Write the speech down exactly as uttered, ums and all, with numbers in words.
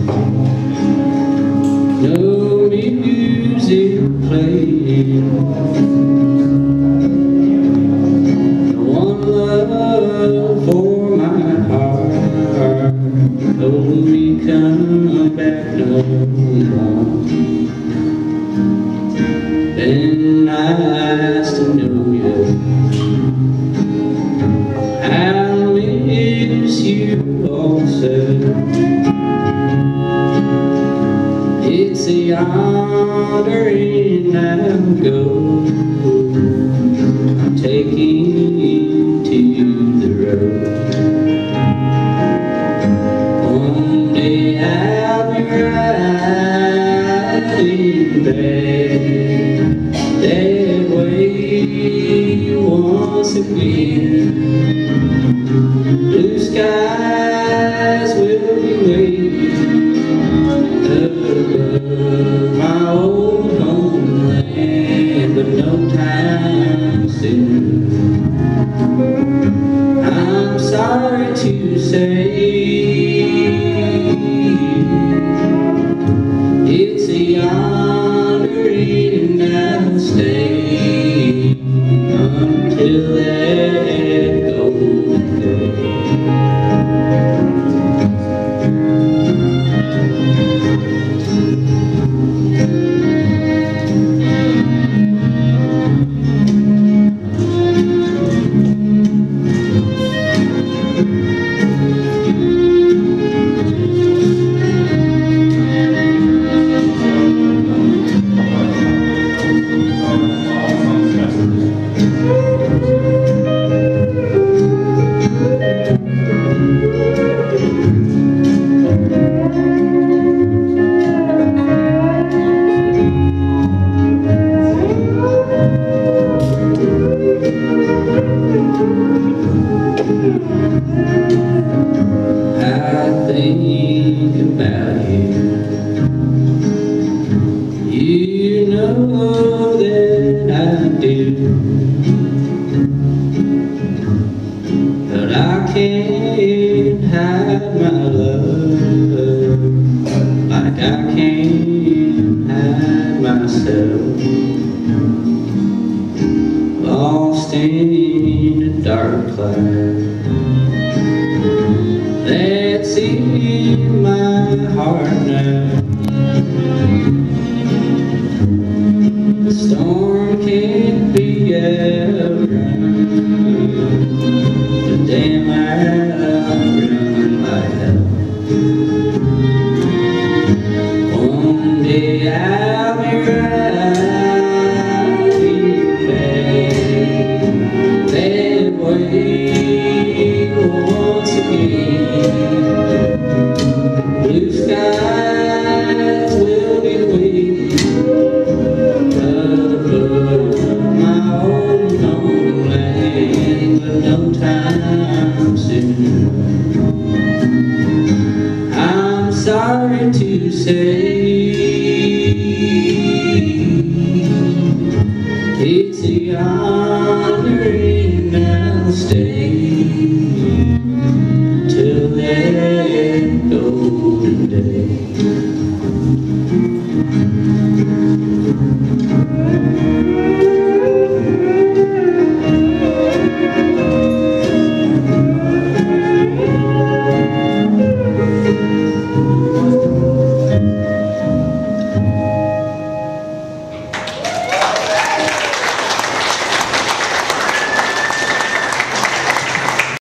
No music playing, no one love for my heart. Hold me, come back no more. Been nice to know you. I'll miss you also. It's a honor and I'll go. I'm taking you to the road. One day I'll be riding back that way once again. Blue skies will be waiting above my old homeland, but no time soon. I'm sorry to say it's a honor and I'll stay until that golden day. I think about you. You know that I do, but I can't hide my love like I can't hide myself. Lost in a dark cloud that's in my heart now. The storm can't be outrun, but damn, I'll run like hell. One day I'll be riding back that way once again. Blue skies will be waiting above my old homeland, but no time soon. I'm sorry to say it's a honor and I'll stay till that golden day.